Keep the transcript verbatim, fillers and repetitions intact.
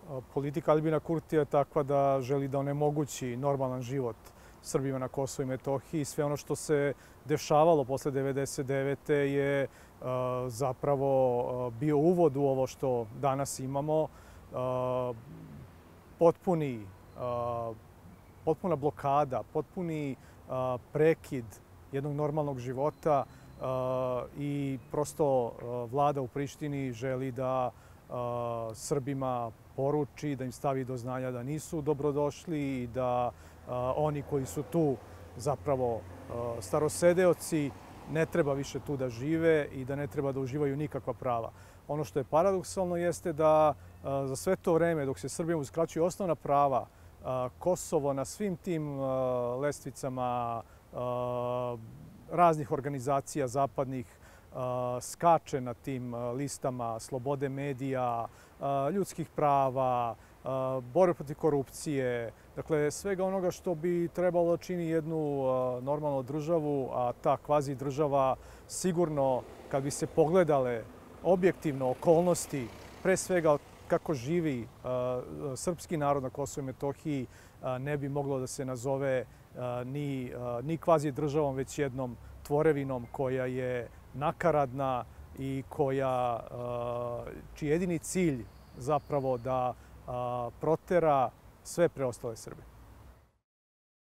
politika Aljbina Kurtija je takva da želi da onemogući normalan život Srbima na Kosovu i Metohiji. Sve ono što se dešavalo posle devedeset devete je zapravo bio uvod u ovo što danas imamo. Potpuni, potpuna blokada, potpuni prekid jednog normalnog života i prosto vlada u Prištini želi da Srbima poruči, da im stavi do znanja da nisu dobrodošli i da oni koji su tu zapravo starosedeoci ne treba više tu da žive i da ne treba da uživaju nikakva prava. Ono što je paradoksalno jeste da za sve to vreme dok se Srbima uskraćuju osnovna prava, Kosovo na svim tim lestvicama raznih organizacija zapadnih skače na tim listama slobode medija, ljudskih prava, borbe protiv korupcije, dakle svega onoga što bi trebalo da čini jednu normalnu državu, a ta kvazi država sigurno kad bi se pogledale objektivno okolnosti, pre svega kako živi srpski narod na Kosovu i Metohiji, ne bi moglo da se nazove ni, ni kvazi državom, već jednom tvorevinom koja je nakaradna i koja, čiji jedini cilj zapravo da protera sve preostale Srbe.